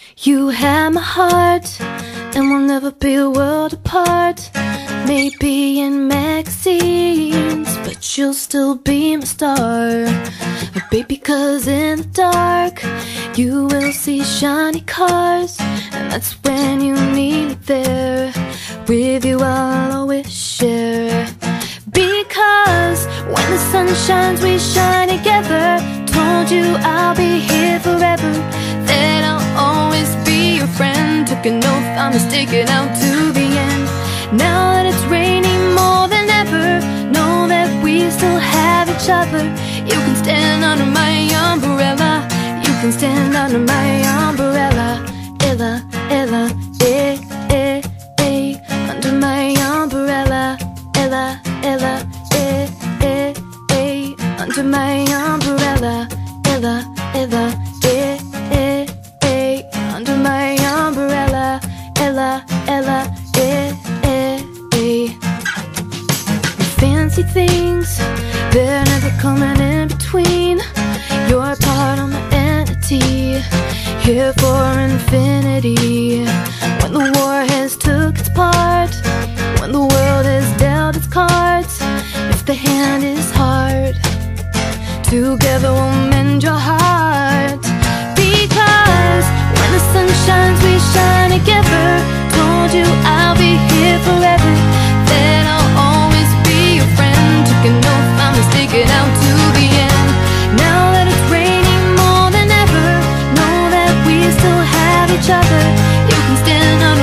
You have my heart, and we'll never be a world apart. Maybe in magazines, but you'll still be my star. But baby, 'cause in the dark you will see shiny cars, and that's when you need me there. With you I'll always share. Because when the sun shines we shine together. Told you I'll be here forever, that I'll always be your friend. Took an oath, I'm sticking out to the end. Now that it's raining more than ever, know that we still have each other. You can stand under my umbrella. You can stand under my umbrella. Ella, Ella, eh, eh, eh. Under my umbrella. Ella, Ella, eh, eh, eh. Under my umbrella. Ella, Ella, eh, eh, eh. Under my umbrella. Ella, Ella, eh, eh, eh. Fancy things, they're never coming in between. You're a part of my entity, here for infinity. When the war has took its part, when the world has dealt its cards, if the hand is hard, together we'll mend your heart. Because when the sun shines we shine together. Told you I'll be here forever, that I'll always be your friend. Took an oath, I'm sticking out to the end. Now that it's raining more than ever, know that we still have each other. You can stand up